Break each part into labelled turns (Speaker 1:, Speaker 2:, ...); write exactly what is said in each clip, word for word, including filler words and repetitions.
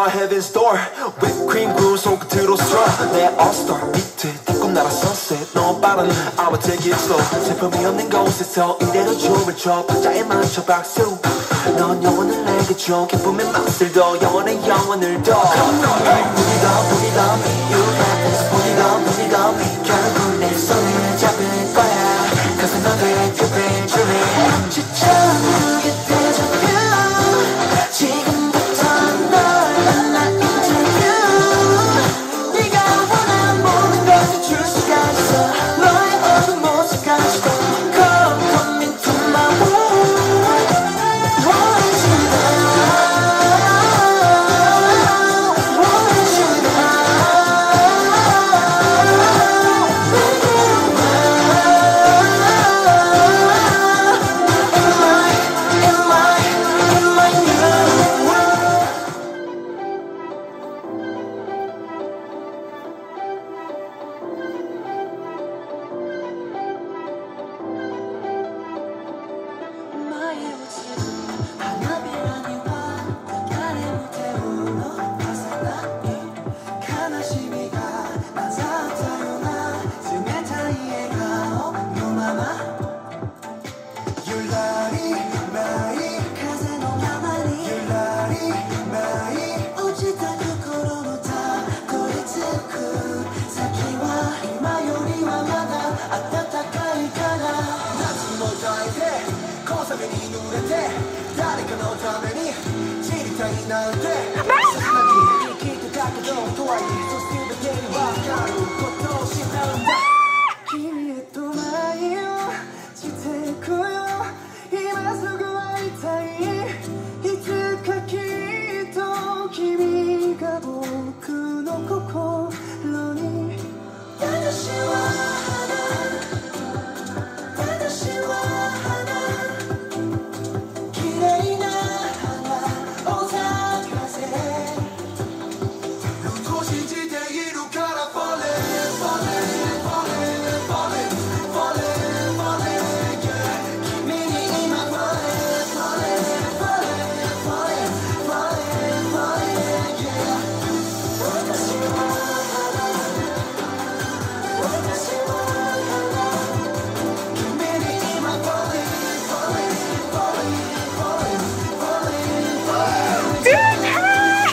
Speaker 1: my heaven's door. Whipped cream 구운 손끝으로 straw. 내 all-star 밑에 뒤꿈 날아 sunset. 너무 빠른 I will take it slow. 제품이 없는 곳에서 이대로 춤을 춰 박자에 맞춰 박수. 넌 영원을 내게 줘. 기쁨의 맛을 더 영원의 영원을 더. Put it up, put it on me. You have this. Put it up, put it on me. 결국 내 손을 잡을 거야. Cause I know that you've been dreaming. 지쳐 누게 되자면 지금부터 널 만나 interview. 네가 원하는 모든 것을 줄 수가 있어. 너의 어두운 모습까지도. Come, come into my world. Want you now. Want you now. In my, in my, in my new world.
Speaker 2: 나의 옷은 하나비라니와 나의 무대로 가사나니悲しみがなさったような冷たい笑顔のままゆらり舞い風のままにゆらり舞い落ちた心のたどり着く先は今よりはまだ暖かいから夏も抱いて小雨に濡れて誰かのために散りたいなんて切なき生きてたけどとはいえそ全てに分かることをしたんだ君へと舞をしてくよ今すぐ会いたいいつかきっと君が僕の心に私は花私は花綺麗な花を咲かせと信じているから Falling, falling, falling, falling, falling, falling, yeah 君に今 Falling, falling, falling, falling, falling, falling, yeah 私は花私は花君に今 Falling, falling, falling, falling, falling, falling, yeah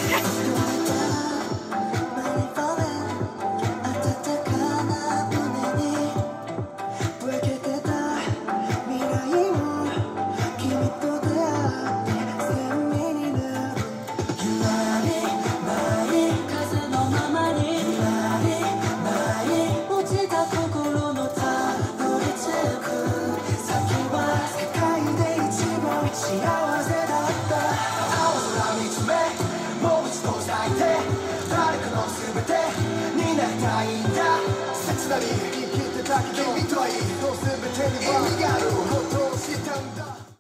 Speaker 2: Money falling 暖かな胸にぶやけてた未来も君と出会って鮮明になるゆらり舞い風のままにゆらり舞い落ちた心のたどり着く先は世界で一番幸せだった青空見つめもう一度咲いて誰かの全てになりたいんだ切なに生きてたけど君とはいいと全てに分かることをしたんだ